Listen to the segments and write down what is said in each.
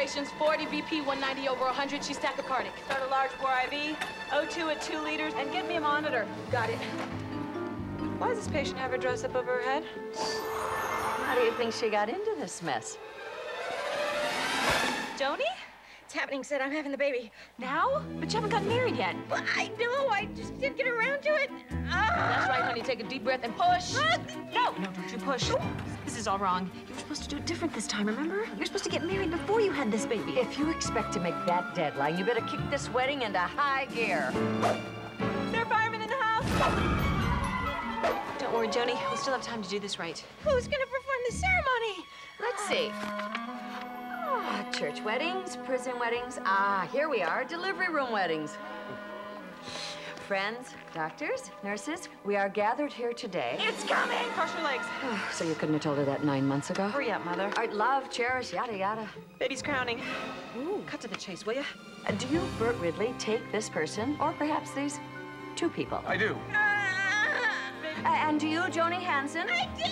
palpitations, 40 BP, 190 over 100. She's tachycardic. Start a large bore IV, O2 at 2 liters, and get me a monitor. Got it. Why does this patient have her dress up over her head? How do you think she got into this mess? Joanie? It's happening, Sid. I'm having the baby. Now? But you haven't gotten married yet. Well, I know. I just didn't get around to it. That's right, honey. Take a deep breath and push. No, don't you push. This is all wrong. You were supposed to do it different this time, remember? You're supposed to get married before you had this baby. If you expect to make that deadline, you better kick this wedding into high gear. Is there a fireman in the house? Don't worry, Joanie. We still have time to do this right. Who's going to perform the ceremony? Let's see. Church weddings, prison weddings. Here we are, delivery room weddings. Friends, doctors, nurses, we are gathered here today. It's coming! Cross your legs. So you couldn't have told her that 9 months ago? Hurry up, Mother. All right, love, cherish, yada, yada. Baby's crowning. Ooh. Cut to the chase, will you? Do you, Burt Ridley, take this person, or perhaps these 2 people? I do. And do you, Joanie Hansen? I do!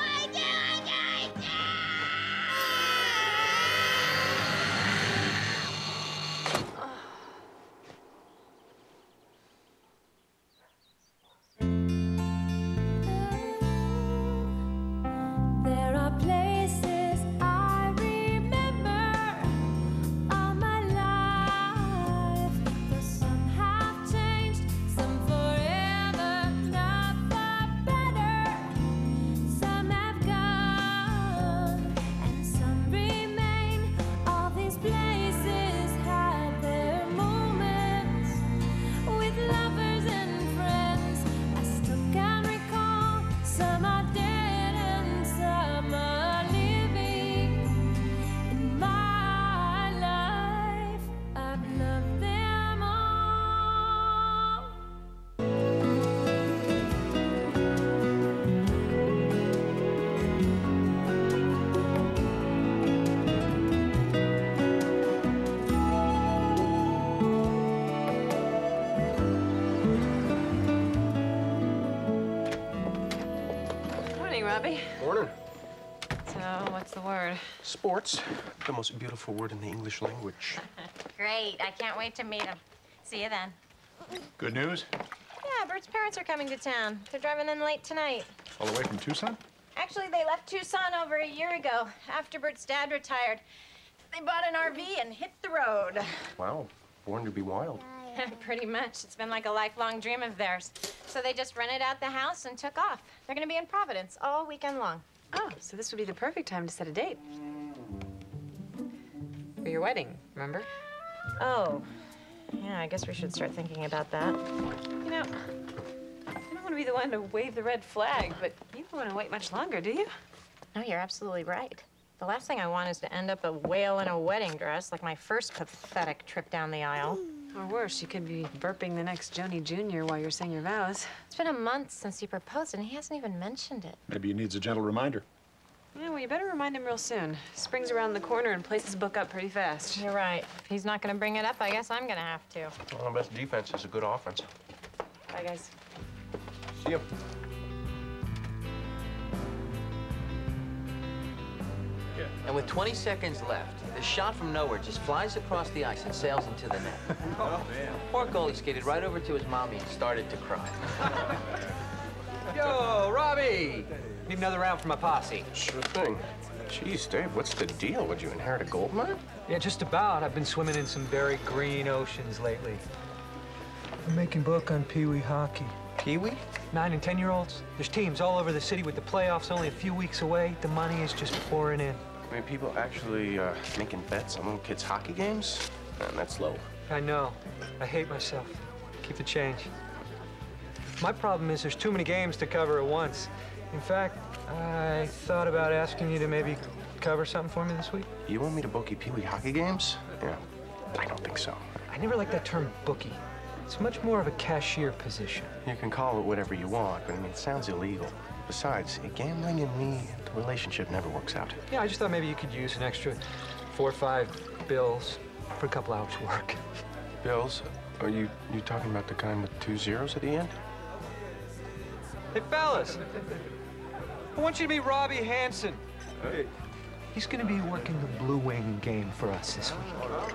Robbie. Morning. So, what's the word? Sports, the most beautiful word in the English language. Great. I can't wait to meet him. See you then. Good news? Yeah, Bert's parents are coming to town. They're driving in late tonight. All the way from Tucson? Actually, they left Tucson over a year ago, after Bert's dad retired. They bought an RV and hit the road. Wow, born to be wild. Pretty much. It's been like a lifelong dream of theirs. So they just rented out the house and took off. They're going to be in Providence all weekend long. Oh, so this would be the perfect time to set a date. For your wedding, remember? Oh. Yeah, I guess we should start thinking about that. You know, I don't want to be the one to wave the red flag, but you don't want to wait much longer, do you? No, you're absolutely right. The last thing I want is to end up a whale in a wedding dress like my first pathetic trip down the aisle. Or worse, you could be burping the next Joanie Jr. while you're saying your vows. It's been a month since he proposed, and he hasn't even mentioned it. Maybe he needs a gentle reminder. Yeah, well, you better remind him real soon. Spring's around the corner and places book up pretty fast. You're right. If he's not going to bring it up, I guess I'm going to have to. Well, the best defense is a good offense. Bye, guys. See you. And with 20 seconds left, the shot from nowhere just flies across the ice and sails into the net. Oh, man. Poor goalie skated right over to his mommy and started to cry. Yo, Robbie! Need another round for my posse. Sure thing. Jeez, Dave, what's the deal? Would you inherit a gold mine? Yeah, just about. I've been swimming in some very green oceans lately. I'm making book on Pee Wee hockey. Pee Wee? 9 and 10-year-olds. There's teams all over the city with the playoffs only a few weeks away. The money is just pouring in. I mean, people actually making bets on little kids' hockey games? Man, that's low. I know. I hate myself. Keep the change. My problem is there's too many games to cover at once. In fact, I thought about asking you to maybe cover something for me this week. You want me to bookie Pee Wee hockey games? Yeah, I don't think so. I never liked that term bookie. It's much more of a cashier position. You can call it whatever you want, but I mean, it sounds illegal. Besides, gambling and me, the relationship never works out. Yeah, I just thought maybe you could use an extra 4 or 5 bills for a couple hours work. Bills? Are you talking about the kind with 2 zeros at the end? Hey, fellas. I want you to meet Robbie Hansen. Hey. He's gonna be working the Blue Wing game for us this week.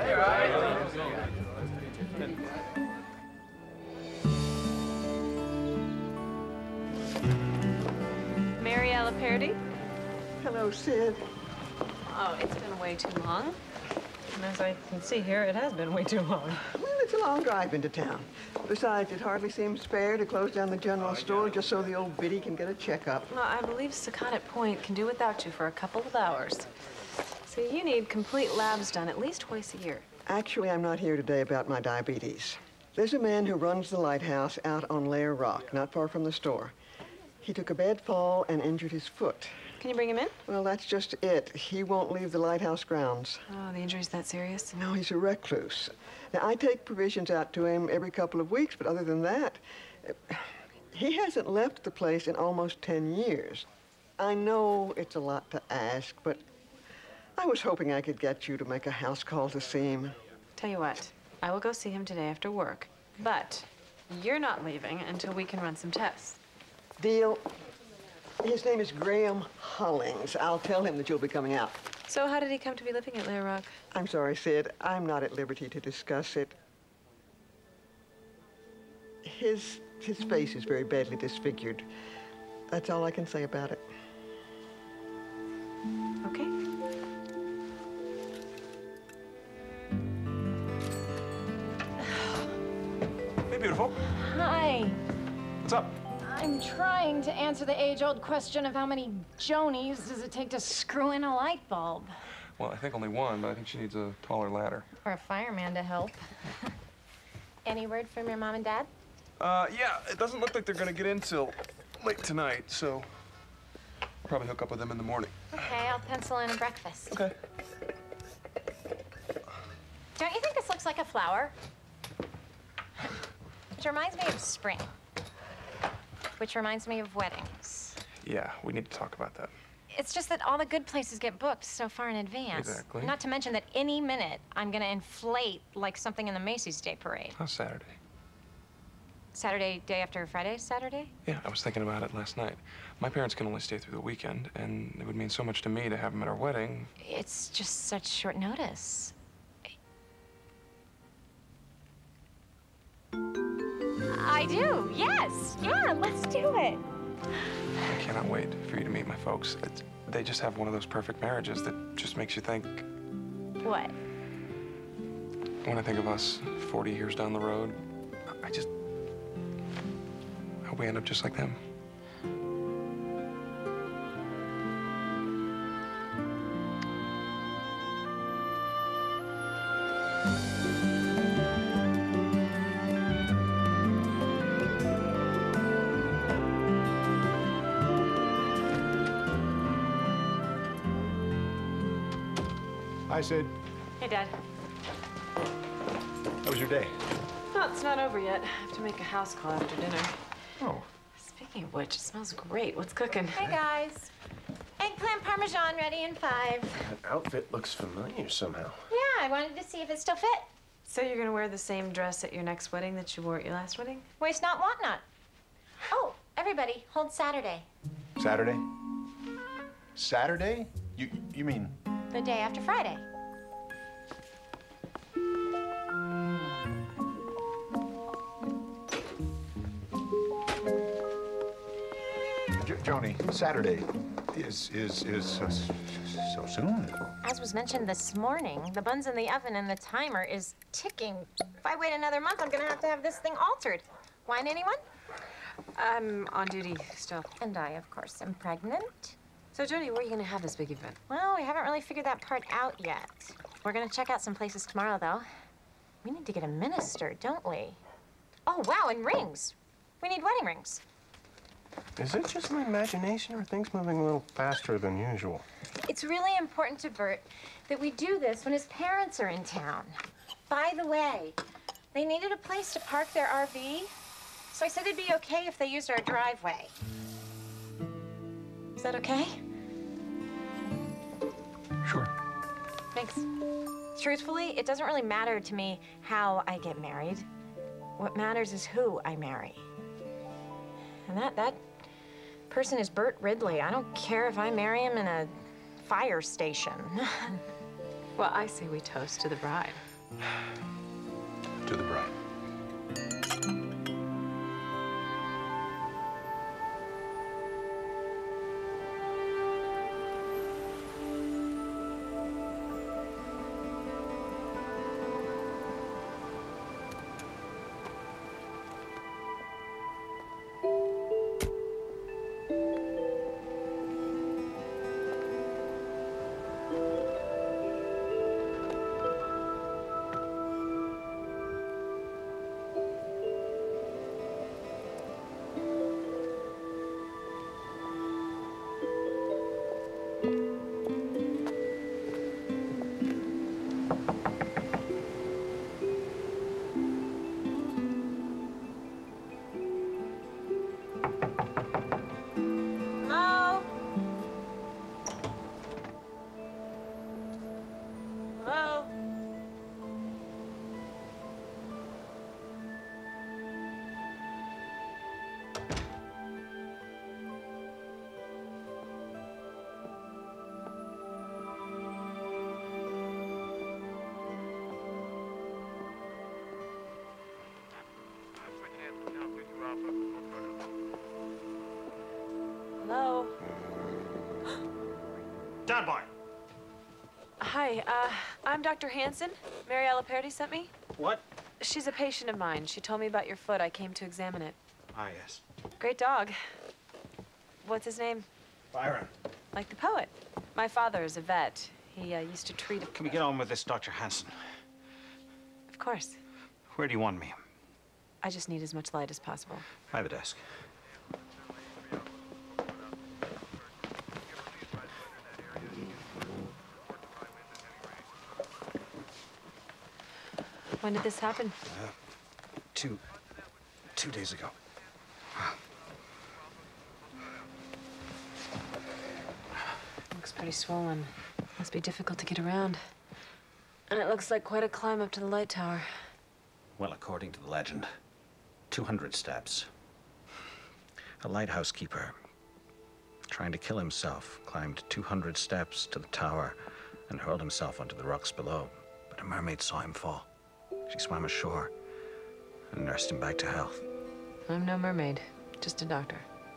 Mariella Parody? Hello, Sid. Oh, it's been way too long. And as I can see here, it has been way too long. Well, it's a long drive into town. Besides, it hardly seems fair to close down the general store just so the old biddy can get a checkup. Well, I believe Secundit Point can do without you for a couple of hours. So you need complete labs done at least twice a year. Actually, I'm not here today about my diabetes. There's a man who runs the lighthouse out on Lair Rock, not far from the store. He took a bad fall and injured his foot. Can you bring him in? Well, that's just it. He won't leave the lighthouse grounds. Oh, the injury's that serious? No, he's a recluse. Now, I take provisions out to him every couple of weeks, but other than that, he hasn't left the place in almost 10 years. I know it's a lot to ask, but I was hoping I could get you to make a house call to see him. Tell you what, I will go see him today after work, but you're not leaving until we can run some tests. Deal. His name is Graham Hollings. I'll tell him that you'll be coming out. So how did he come to be living at Lair Rock? I'm sorry, Sid. I'm not at liberty to discuss it. His face is very badly disfigured. That's all I can say about it. Okay. Hey, beautiful. Hi. What's up? I'm trying to answer the age-old question of how many Joanies does it take to screw in a light bulb? Well, I think only one, but I think she needs a taller ladder. Or a fireman to help. Any word from your mom and dad? Yeah, it doesn't look like they're gonna get in till late tonight, so probably hook up with them in the morning. Okay, I'll pencil in a breakfast. Okay. Don't you think this looks like a flower? Which reminds me of spring. Which reminds me of weddings. Yeah, we need to talk about that. It's just that all the good places get booked so far in advance. Exactly. Not to mention that any minute I'm gonna inflate like something in the Macy's Day Parade. How's Saturday? Saturday, day after Friday's Saturday? Yeah, I was thinking about it last night. My parents can only stay through the weekend, and it would mean so much to me to have them at our wedding. It's just such short notice. I do, yes. Yeah, let's do it. I cannot wait for you to meet my folks. They just have one of those perfect marriages that just makes you think. What? When I think of us 40 years down the road, I hope we end up just like them. Hi, Sid. Hey, Dad. How was your day? No, it's not over yet. I have to make a house call after dinner. Oh. Speaking of which, it smells great. What's cooking? Hey, guys. Eggplant Parmesan ready in 5. That outfit looks familiar somehow. Yeah, I wanted to see if it still fit. So you're gonna wear the same dress at your next wedding that you wore at your last wedding? Waste not, want not. Oh, everybody, hold Saturday. Saturday? Saturday? You mean? The day after Friday. Joanie, Saturday is so soon. As was mentioned this morning, the bun's in the oven and the timer is ticking. If I wait another month, I'm gonna have to have this thing altered. Wine, anyone? I'm on duty still. And I, of course, am pregnant. So, Joanie, where are you gonna have this big event? Well, we haven't really figured that part out yet. We're gonna check out some places tomorrow, though. We need to get a minister, don't we? Oh, wow, and rings. We need wedding rings. Is it just my imagination, or are things moving a little faster than usual? It's really important to Burt that we do this when his parents are in town. By the way, they needed a place to park their RV, so I said it'd be okay if they used our driveway. Is that okay? Sure. Thanks. Truthfully, it doesn't really matter to me how I get married. What matters is who I marry. And that person is Burt Ridley. I don't care if I marry him in a fire station. Well, I say we toast to the bride. To the bride. Hello? Stand by. Hi, I'm Dr. Hansen. Mary Aliperti sent me. What? She's a patient of mine. She told me about your foot. I came to examine it. Ah, yes. Great dog. What's his name? Byron. Like the poet. My father is a vet. He used to treat... Can we get on with this, Dr. Hansen? Of course. Where do you want me? I just need as much light as possible. By the desk. When did this happen? 2 days ago. Looks pretty swollen. Must be difficult to get around. And it looks like quite a climb up to the light tower. Well, according to the legend, 200 steps. A lighthouse keeper, trying to kill himself, climbed 200 steps to the tower and hurled himself onto the rocks below. But a mermaid saw him fall. She swam ashore and nursed him back to health. I'm no mermaid, just a doctor.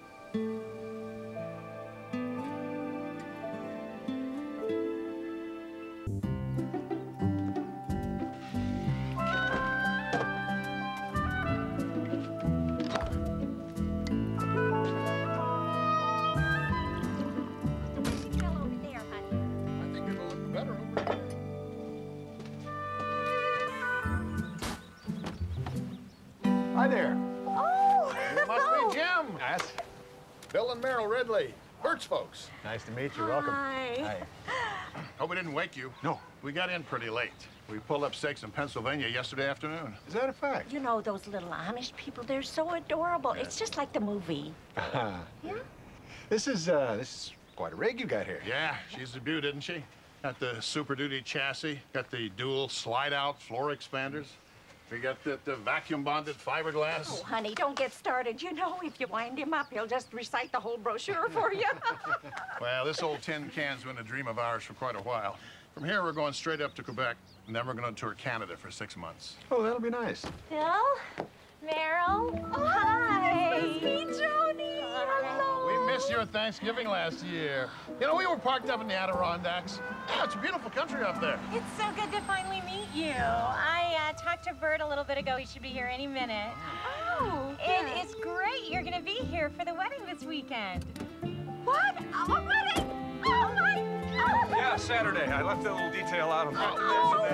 Hi there. Oh! You must be Jim. Yes. Bill and Meryl Ridley, Burt's folks. Nice to meet you. Welcome. Hi. Hope we didn't wake you. No. We got in pretty late. We pulled up stakes in Pennsylvania yesterday afternoon. Is that a fact? You know, those little Amish people, they're so adorable. It's just like the movie. Yeah? This is quite a rig you got here. Yeah, she's a beaut, isn't she? Got the Super Duty chassis, got the dual slide-out floor expanders. We got the vacuum-bonded fiberglass. Oh, honey, don't get started. You know, if you wind him up, he'll just recite the whole brochure for you. Well, this old tin can's been a dream of ours for quite a while. From here, we're going straight up to Quebec, and then we're going to tour Canada for 6 months. Oh, that'll be nice. Bill? Meryl? Oh, hi. It's me, Joanie. Hello. We missed your Thanksgiving last year. You know, we were parked up in the Adirondacks. Yeah, it's a beautiful country up there. It's so good to finally meet you. I talked to Burt a little bit ago. He should be here any minute. Oh, And it's great you're going to be here for the wedding this weekend. what? A wedding? Oh, my God. Yeah, Saturday. I left that little detail out on Oh,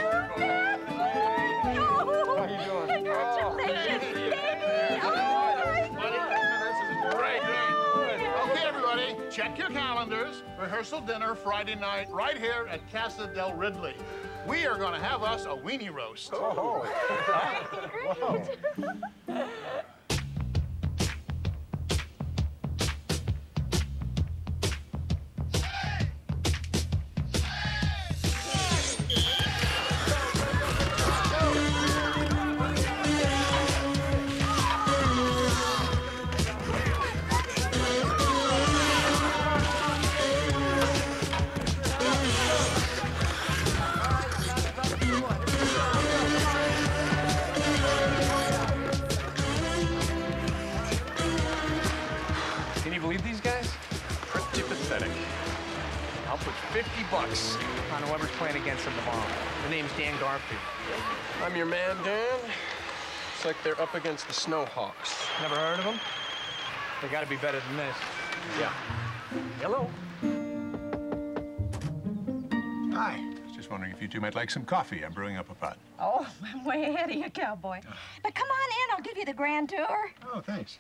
How you doing? Congratulations, baby. Oh, my God. Great, great. Okay, everybody, check your calendars. Rehearsal dinner Friday night right here at Casa del Ridley. We are going to have us a weenie roast. Oh. Wow. pathetic. I'll put $50 on whoever's playing against them tomorrow. The name's Dan Garfield. I'm your man, Dan. Looks like they're up against the Snowhawks. Never heard of them? They gotta be better than this. Yeah. Hello. Hi. Just wondering if you two might like some coffee. I'm brewing up a pot. Oh, I'm way ahead of you, cowboy. But come on in. I'll give you the grand tour. Oh, thanks.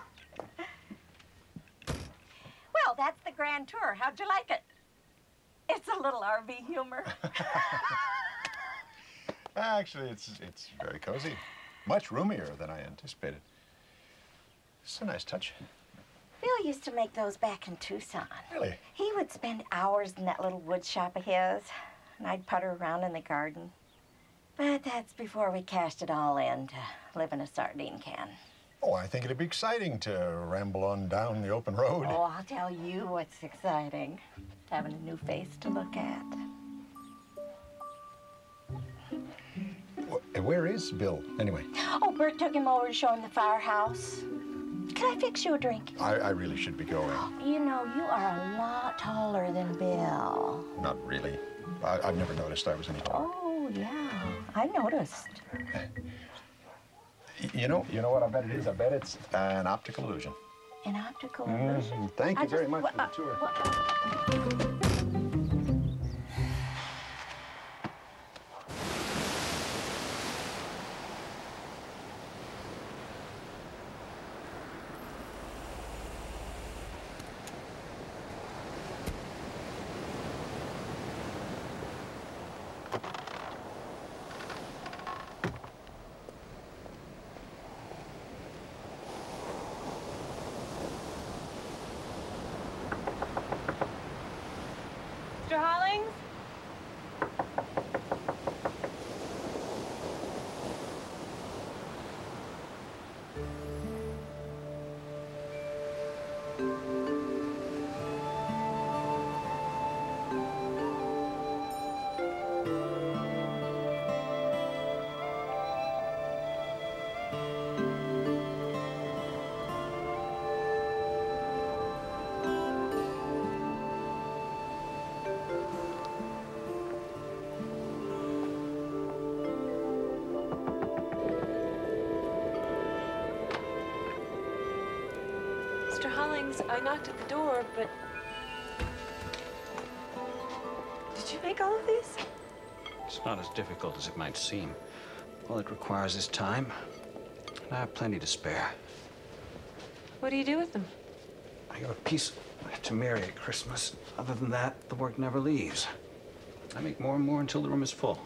Well, that's the grand tour. How'd you like it? It's a little RV humor. Actually, it's very cozy. Much roomier than I anticipated. It's a nice touch. Bill used to make those back in Tucson. Really? He would spend hours in that little wood shop of his, and I'd putter around in the garden. But that's before we cashed it all in to live in a sardine can. Oh, I think it'd be exciting to ramble on down the open road. Oh, I'll tell you what's exciting. Having a new face to look at. Where is Bill, anyway? Oh, Burt took him over to show him the firehouse. Can I fix you a drink? I really should be going. You know, you are a lot taller than Bill. Not really. I've never noticed I was any taller. Oh, yeah. I noticed. You know what I bet it is? I bet it's an optical illusion. An optical illusion? Thank you very much for the tour. Mr. Hollings? Mr. Hollings, I knocked at the door, but... Did you make all of these? It's not as difficult as it might seem. All it requires is time, and I have plenty to spare. What do you do with them? I got a piece to Mary at Christmas. Other than that, the work never leaves. I make more and more until the room is full.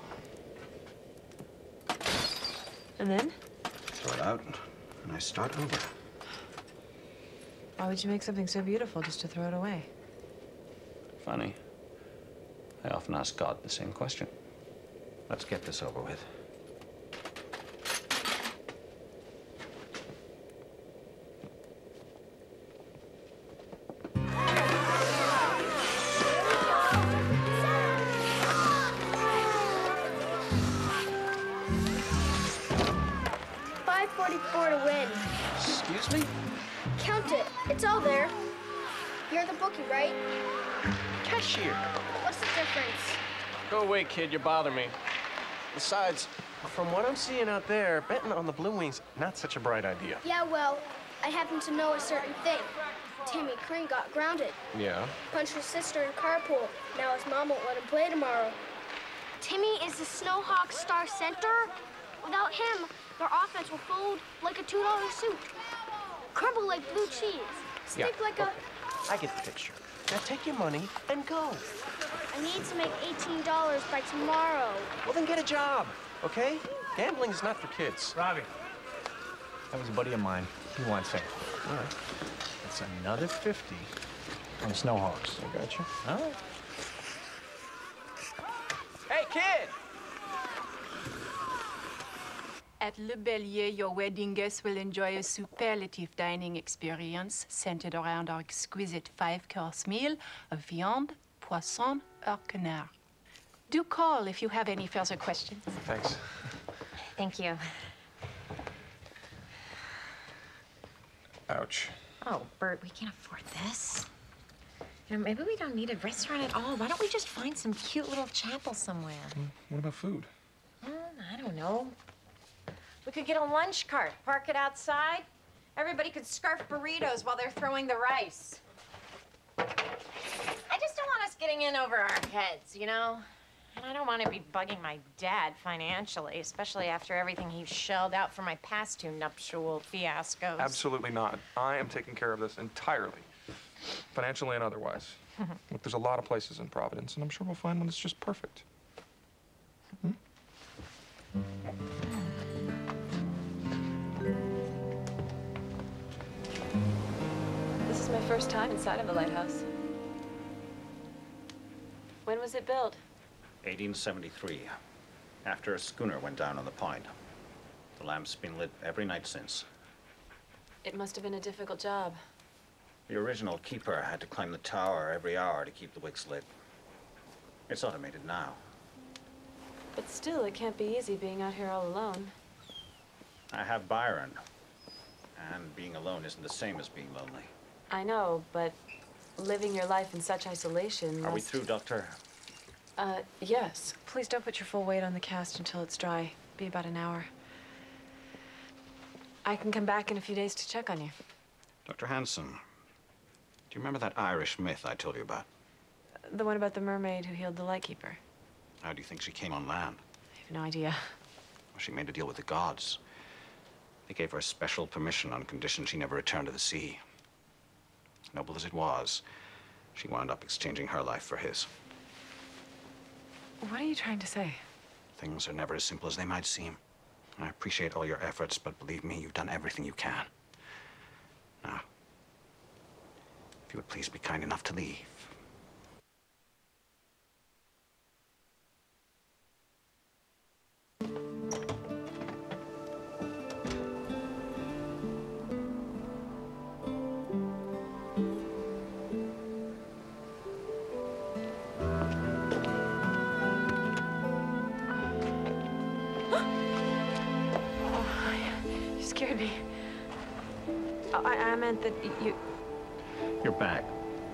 And then? Throw it out, and I start over. Why would you make something so beautiful just to throw it away? Funny. I often ask God the same question. Let's get this over with. $5.44 to win. Excuse me? Count it. It's all there. You're the bookie, right? Cashier. What's the difference? Go away, kid. You bother me. Besides, from what I'm seeing out there, betting on the Blue Wings, not such a bright idea. Yeah, well, I happen to know a certain thing. Timmy Crane got grounded. Yeah? Punched his sister in carpool. Now his mom won't let him play tomorrow. Timmy is the Snowhawks' star center. Without him, their offense will fold like a $2 suit. Crumble like blue cheese. Stick like a... I get the picture. Now take your money and go. I need to make $18 by tomorrow. Well, then get a job, okay? Gambling is not for kids. Robbie, that was a buddy of mine. He wants in. All right. It's another 50 on the Snowhawks. I got you. All right. Hey, kid! At Le Bellier, your wedding guests will enjoy a superlative dining experience centered around our exquisite 5-course meal of viande, poisson, or canard. Do call if you have any further questions. Thanks. Thank you. Ouch. Oh, Burt, we can't afford this. You know, maybe we don't need a restaurant at all. Why don't we just find some cute little chapel somewhere? What about food? I don't know. We could get a lunch cart, park it outside. Everybody could scarf burritos while they're throwing the rice. I just don't want us getting in over our heads, you know? And I don't want to be bugging my dad financially, especially after everything he shelled out for my past 2 nuptial fiascos. Absolutely not. I am taking care of this entirely, financially and otherwise. Look, there's a lot of places in Providence, and I'm sure we'll find one that's just perfect. This is my first time inside of a lighthouse. When was it built? 1873, after a schooner went down on the point. The lamp's been lit every night since. It must have been a difficult job. The original keeper had to climb the tower every hour to keep the wicks lit. It's automated now. But still, it can't be easy being out here all alone. I have Byron, and being alone isn't the same as being lonely. I know, but living your life in such isolation Are we through, Doctor? Yes. Please don't put your full weight on the cast until it's dry. Be about an hour. I can come back in a few days to check on you. Dr. Hanson, do you remember that Irish myth I told you about? The one about the mermaid who healed the lightkeeper. How do you think she came on land? I have no idea. Well, she made a deal with the gods. They gave her special permission on condition she never returned to the sea. Noble as it was, she wound up exchanging her life for his. What are you trying to say? Things are never as simple as they might seem. I appreciate all your efforts, but believe me, you've done everything you can. Now, if you would please be kind enough to leave. You scared me. I meant that you... Your bag.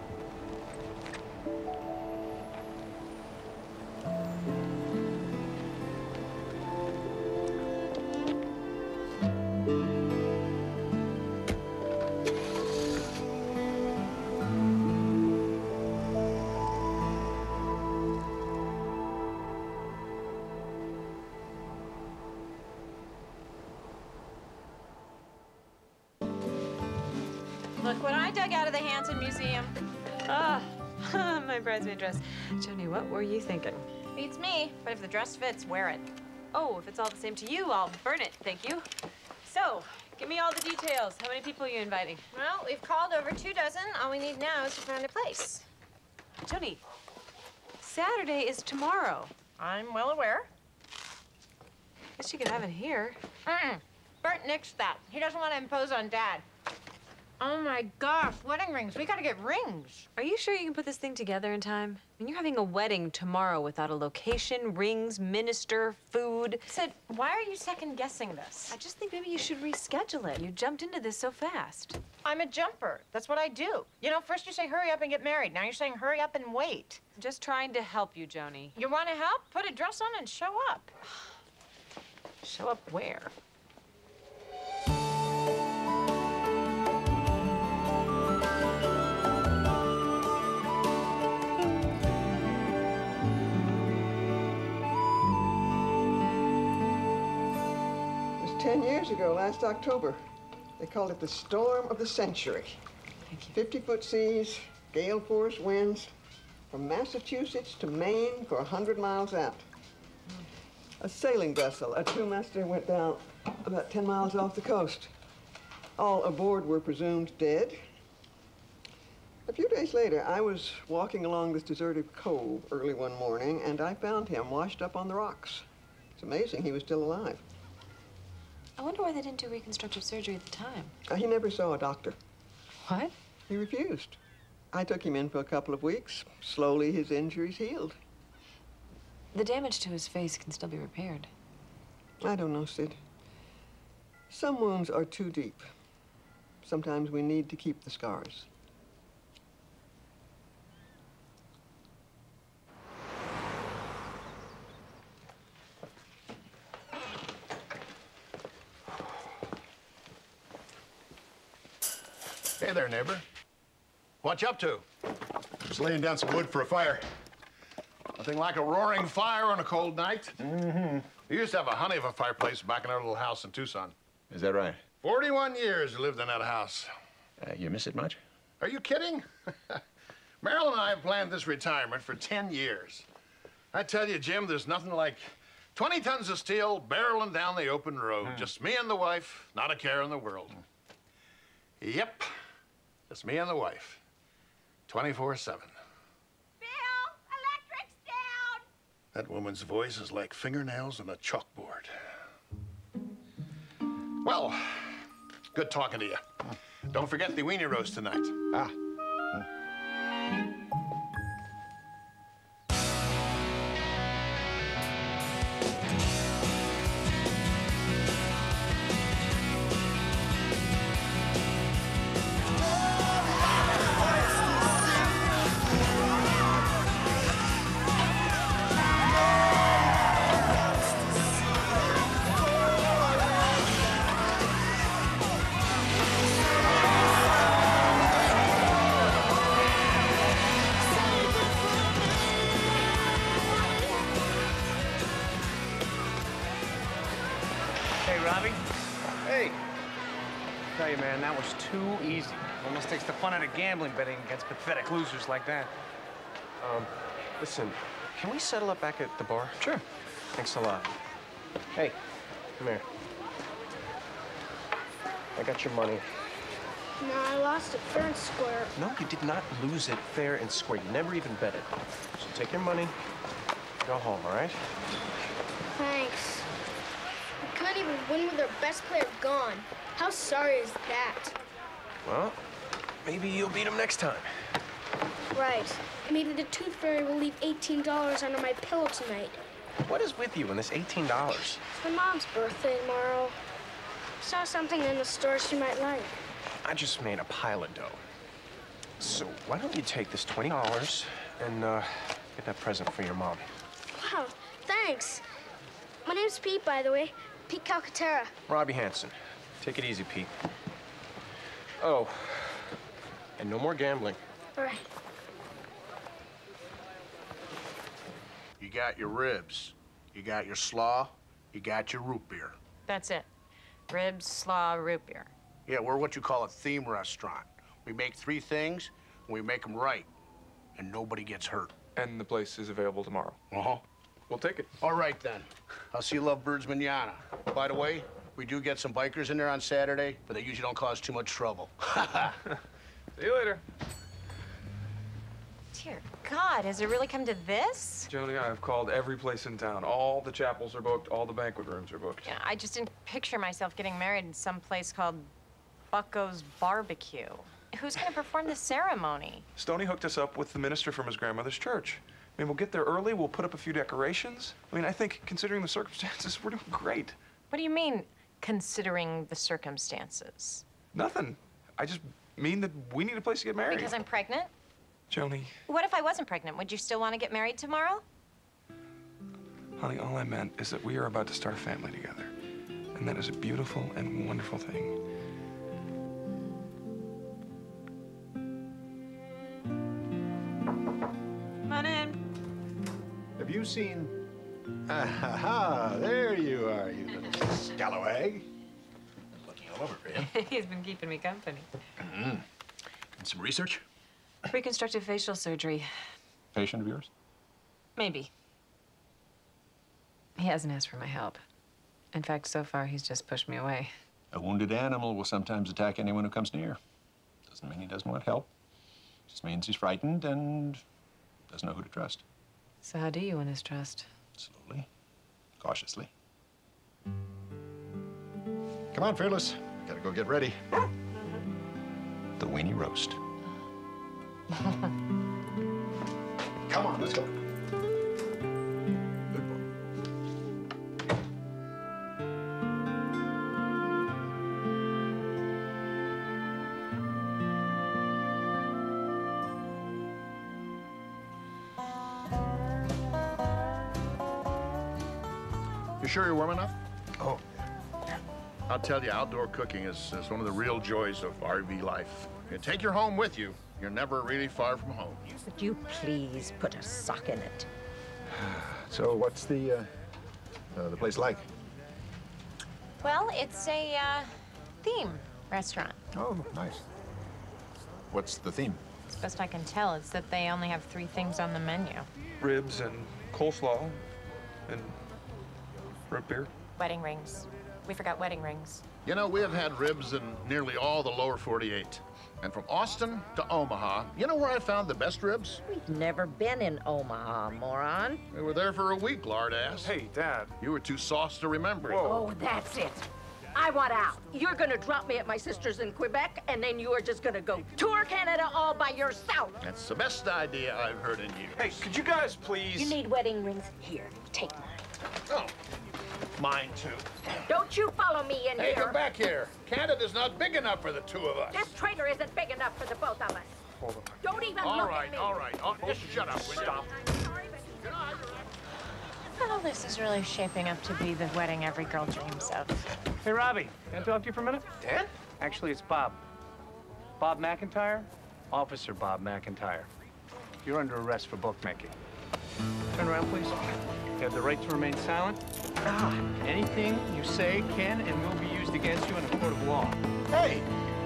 Look what I dug out of the Hanson Museum. Ah, my bridesmaid dress. Joanie, what were you thinking? Beats me, but if the dress fits, wear it. Oh, if it's all the same to you, I'll burn it, thank you. So, give me all the details. How many people are you inviting? Well, we've called over 2 dozen. All we need now is to find a place. Joanie, Saturday is tomorrow. I'm well aware. Guess you could have it here. Burt nixed that. He doesn't want to impose on Dad. Oh my gosh, wedding rings. We gotta get rings. Are you sure you can put this thing together in time? I mean, you're having a wedding tomorrow without a location, rings, minister, food. Sid, why are you second guessing this? I just think maybe you should reschedule it. You jumped into this so fast. I'm a jumper. That's what I do. You know, first you say hurry up and get married. Now you're saying hurry up and wait. I'm just trying to help you, Joanie. You want to help? Put a dress on and show up. Show up where? It was 10 years ago, last October. They called it the storm of the century. 50-foot seas, gale force winds, from Massachusetts to Maine for 100 miles out. A sailing vessel, a 2-master, went down about 10 miles off the coast. All aboard were presumed dead. A few days later, I was walking along this deserted cove early one morning, and I found him washed up on the rocks. It's amazing he was still alive. I wonder why they didn't do reconstructive surgery at the time. He never saw a doctor. What? He refused. I took him in for a couple of weeks. Slowly, his injuries healed. The damage to his face can still be repaired. I don't know, Sid. Some wounds are too deep. Sometimes we need to keep the scars. Hey there, neighbor. What you up to? Just laying down some wood for a fire. Nothing like a roaring fire on a cold night. Mm-hmm. We used to have a honey of a fireplace back in our little house in Tucson. Is that right? 41 years we lived in that house. You miss it much? Are you kidding? Marilyn and I have planned this retirement for 10 years. I tell you, Jim, there's nothing like 20 tons of steel barreling down the open road. Just me and the wife, not a care in the world. Yep, just me and the wife, 24/7. Bill, electric's down! That woman's voice is like fingernails on a chalkboard. Well, good talking to you. Don't forget the weenie roast tonight. Ah. Hey, Robbie. Hey. Tell you, man, that was too easy. Almost takes the fun out of gambling betting against pathetic losers like that. Listen, can we settle up back at the bar? Sure. Thanks a lot. Hey, come here. I got your money. No, I lost it fair and square. No, you did not lose it fair and square. You never even bet it. So take your money, go home, all right? Thanks. We couldn't even win with our best player gone. How sorry is that? Well, maybe you'll beat him next time. Right. Maybe the tooth fairy will leave $18 under my pillow tonight. What is with you and this $18? It's my mom's birthday tomorrow. Saw something in the store she might like. I just made a pile of dough. So why don't you take this $20 and get that present for your mom? Wow, thanks. My name's Pete, by the way. Pete Calcaterra. Robbie Hansen. Take it easy, Pete. Oh, and no more gambling. All right. You got your ribs, you got your slaw, you got your root beer. That's it. Ribs, slaw, root beer. Yeah, we're what you call a theme restaurant. We make 3 things, and we make them right, and nobody gets hurt. And the place is available tomorrow. Uh-huh. We'll take it. All right, then. I'll see you Lovebirds Manana. By the way, we do get some bikers in there on Saturday, but they usually don't cause too much trouble. See you later. Dear God, has it really come to this? Joanie, I've called every place in town. All the chapels are booked. All the banquet rooms are booked. Yeah, I just didn't picture myself getting married in some place called Bucko's Barbecue. Who's going to perform the ceremony? Stoney hooked us up with the minister from his grandmother's church. I mean, we'll get there early. We'll put up a few decorations. I mean, I think, considering the circumstances, we're doing great. What do you mean, considering the circumstances? Nothing. I just mean that we need a place to get married. Because I'm pregnant? Joanie. What if I wasn't pregnant? Would you still want to get married tomorrow? Honey, all I meant is that we are about to start a family together. And that is a beautiful and wonderful thing. Come on in. Have you seen... Ah, there you are, you little scallywag. Looking all over for you. He's been keeping me company. Mm-hmm. And some research? Reconstructive facial surgery. Patient of yours? Maybe. He hasn't asked for my help. In fact, so far, he's just pushed me away. A wounded animal will sometimes attack anyone who comes near. Doesn't mean he doesn't want help. Just means he's frightened and doesn't know who to trust. So how do you win his trust? Slowly, cautiously. Come on, Fearless. Gotta go get ready. The weenie roast. Come on, let's go. Good boy. You sure you're warm enough? Oh. I'll tell you, outdoor cooking is one of the real joys of RV life. If you take your home with you, you're never really far from home. Would you please put a sock in it? So what's the place like? Well, it's a theme restaurant. Oh, nice. What's the theme? As best I can tell, it's that they only have 3 things on the menu. Ribs and coleslaw and root beer. Wedding rings. We forgot wedding rings. You know, we have had ribs in nearly all the lower 48. And from Austin to Omaha, you know where I found the best ribs? We've never been in Omaha, moron. We were there for a week, lard ass. Hey, Dad. You were too sauced to remember. Oh, that's it. I want out. You're gonna drop me at my sister's in Quebec, and then you are just gonna go tour Canada all by yourself. That's the best idea I've heard in years. Hey, could you guys please? You need wedding rings? Here, take mine. Oh, mine too. Don't you follow me in Hey, here. come back here. Canada's not big enough for the 2 of us. This trailer isn't big enough for the both of us. Hold on. Don't even All look right, at me. all right. Oh, just shut up, will you? Stop. Well, this is really shaping up to be the wedding every girl dreams of. Hey, Robbie, can I talk to you for a minute? Dan? Actually, it's Bob. Bob McIntyre? Officer Bob McIntyre. You're under arrest for bookmaking. Turn around, please. You have the right to remain silent. Anything you say can and will be used against you in a court of law. Hey!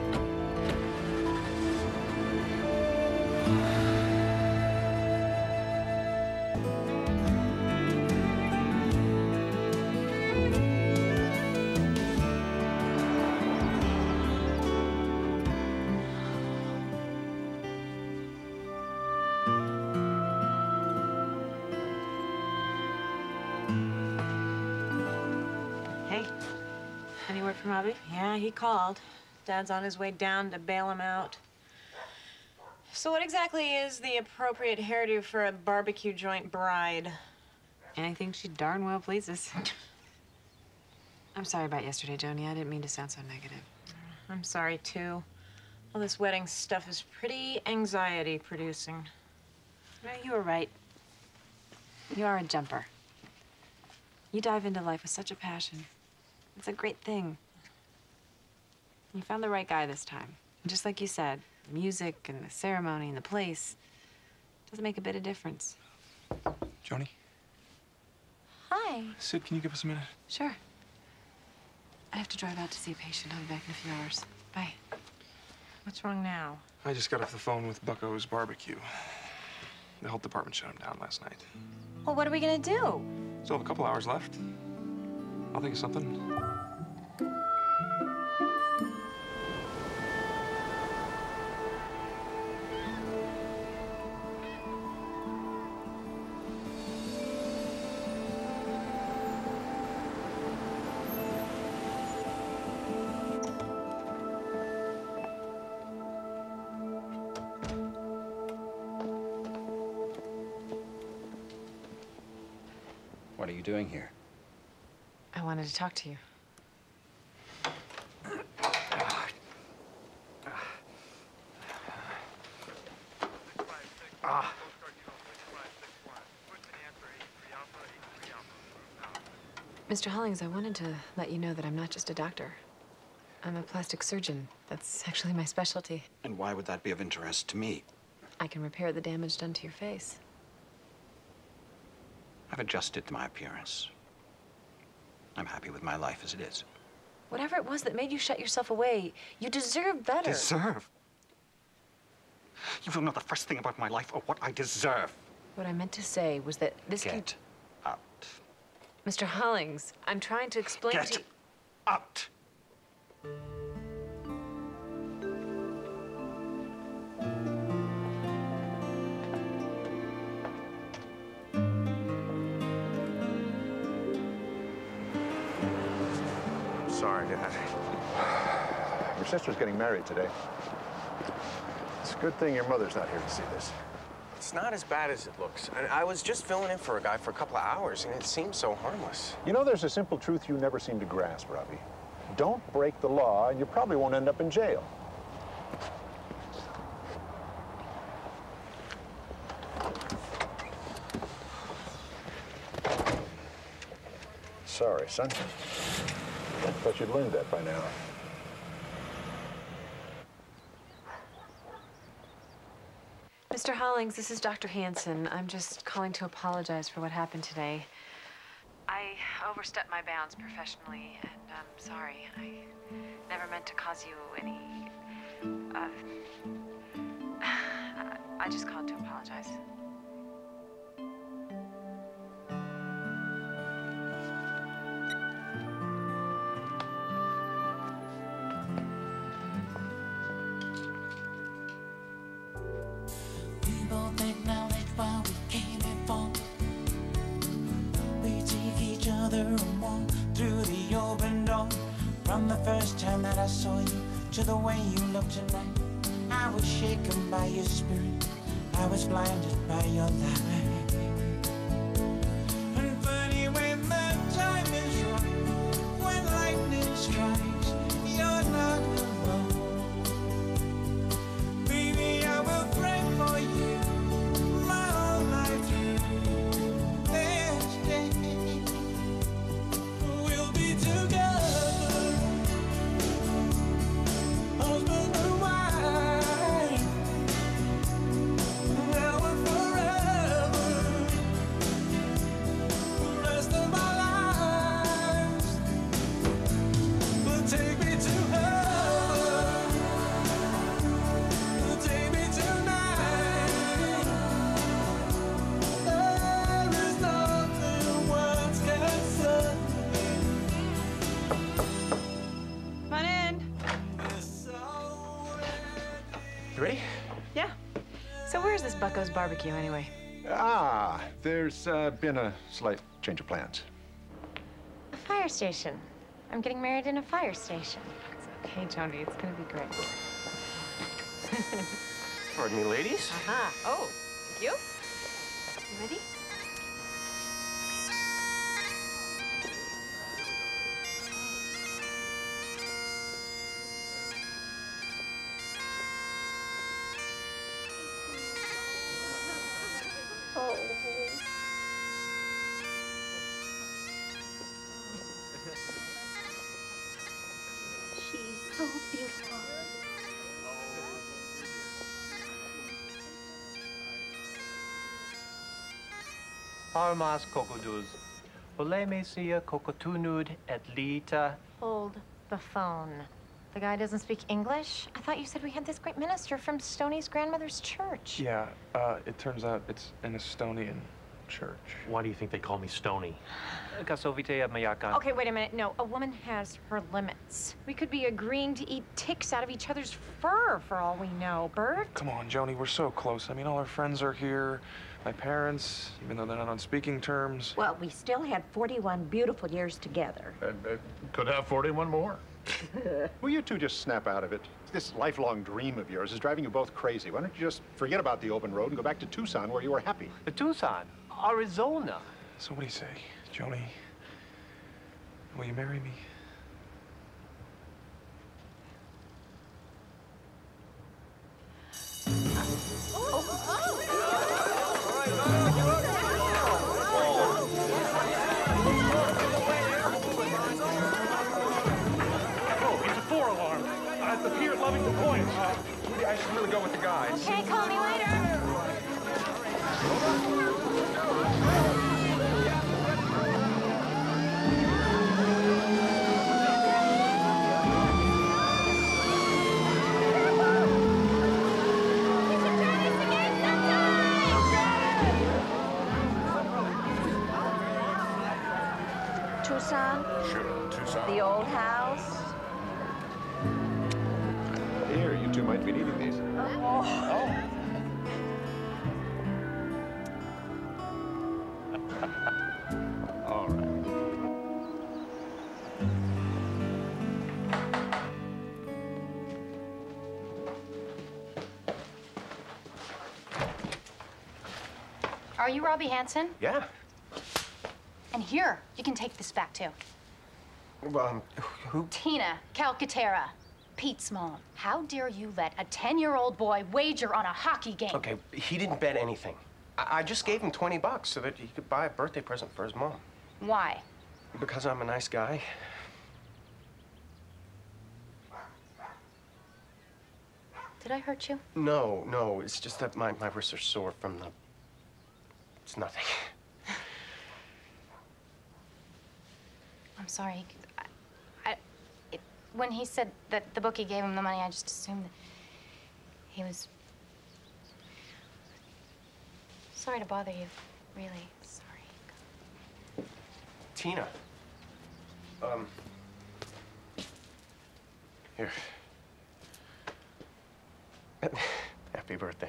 Hey, any word from Robbie? Yeah, he called. Dad's on his way down to bail him out. So what exactly is the appropriate hairdo for a barbecue joint bride? Anything she darn well pleases. I'm sorry about yesterday, Joanie. I didn't mean to sound so negative. I'm sorry, too. All this wedding stuff is pretty anxiety-producing. No, you were right. You are a jumper. You dive into life with such a passion. It's a great thing. You found the right guy this time. And just like you said, the music and the ceremony and the place doesn't make a bit of difference. Joanie? Hi. Sid, can you give us a minute? Sure. I have to drive out to see a patient. I'll be back in a few hours. Bye. What's wrong now? I just got off the phone with Bucko's Barbecue. The health department shut him down last night. Well, what are we gonna do? Still have a couple hours left. I'll think of something. What are you doing here? I wanted to talk to you. Mr. Hollings, I wanted to let you know that I'm not just a doctor. I'm a plastic surgeon. That's actually my specialty. And why would that be of interest to me? I can repair the damage done to your face. I've adjusted to my appearance. I'm happy with my life as it is. Whatever it was that made you shut yourself away, you deserve better. Deserve? You don't know the first thing about my life or what I deserve. What I meant to say was that this Get out. Mr. Hollings, I'm trying to explain to you... Get out. Sorry, Dad. Your sister's getting married today. It's a good thing your mother's not here to see this. It's not as bad as it looks. I was just filling in for a guy for a couple of hours, and it seemed so harmless. You know, there's a simple truth you never seem to grasp, Robbie. Don't break the law, and you probably won't end up in jail. Sorry, son. Thought you'd learned that by now. Rawlings, this is Dr. Hansen. I'm just calling to apologize for what happened today. I overstepped my bounds professionally, and I'm sorry. I never meant to cause you any... I just called to apologize. People think now that's why we came and fought. We take each other and walk through the open door. From the first time that I saw you to the way you look tonight, I was shaken by your spirit. I was blinded by your light. And funny when the time is right, when lightning strikes, you're not alone. Baby, I will pray for you my whole life through. This day we'll be together, husband and wife, now and forever, the rest of our lives. But take me to heaven, take me tonight. There is nothing words can say. Come on in. You ready? Yeah. So where's this Bucko's barbecue anyway? Ah, there's been a slight change of plans. A fire station. I'm getting married in a fire station. It's okay, Joanie. It's gonna be great. Pardon me, ladies. Uh-huh. Oh, you? You ready? Oh. She's so beautiful. Armas cocodus. Oleme sia cocotunud et lita. Hold the phone. The guy doesn't speak English? I thought you said we had this great minister from Stoney's grandmother's church. Yeah, it turns out it's an Estonian church. Why do you think they call me Stony? Kasovite mayakan. Okay, wait a minute. No, a woman has her limits. We could be agreeing to eat ticks out of each other's fur for all we know, Burt. Come on, Joanie, we're so close. I mean, all our friends are here. My parents, even though they're not on speaking terms. Well, we still had 41 beautiful years together. Could have 41 more. Will you two just snap out of it? This lifelong dream of yours is driving you both crazy. Why don't you just forget about the open road and go back to Tucson where you were happy? Tucson, Arizona. So what do you say, Joanie? Will you marry me? It's a 4-alarm. At the pier at Lovington Point. I should really go with the guys. Okay, call me later. Tucson? Sure, Tucson. The old house? Here, you two might be needing these. All right. Are you Robbie Hansen? Yeah. And here, you can take this back too. Who? Tina Calcaterra, Pete's mom. How dare you let a 10-year-old boy wager on a hockey game? Okay, he didn't bet anything. I just gave him 20 bucks so that he could buy a birthday present for his mom. Why? Because I'm a nice guy. Did I hurt you? No, no, it's just that my wrists are sore from the... It's nothing. I'm sorry. When he said that the bookie gave him the money, I just assumed that he was... Sorry to bother you. Really, sorry. Tina. Here. Happy birthday.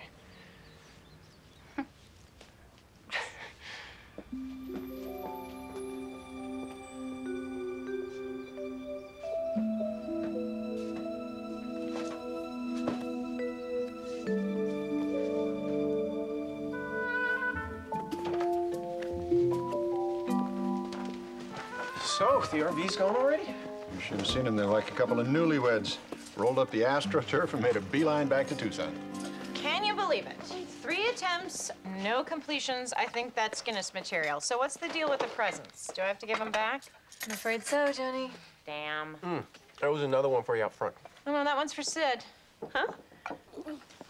So, the RV's gone already? You should have seen them. They're like a couple of newlyweds. Rolled up the AstroTurf and made a beeline back to Tucson. Can you believe it? 3 attempts, no completions. I think that's Guinness material. So what's the deal with the presents? Do I have to give them back? I'm afraid so, Joanie. Damn. There was another one for you out front. Oh, no, that one's for Sid. Huh? I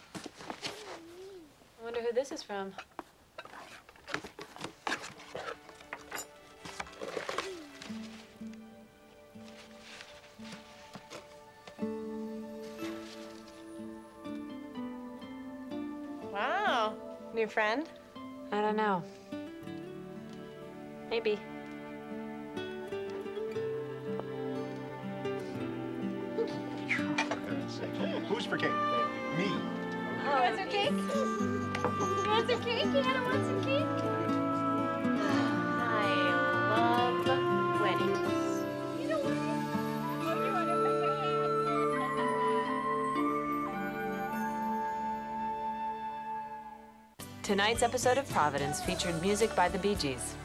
wonder who this is from. Wow. New friend? I don't know. Maybe. Who's for cake? Me. You want some cake? You want some cake? Hannah wants some cake? I love weddings. You know what? You want to put your hand? Tonight's episode of Providence featured music by the Bee Gees.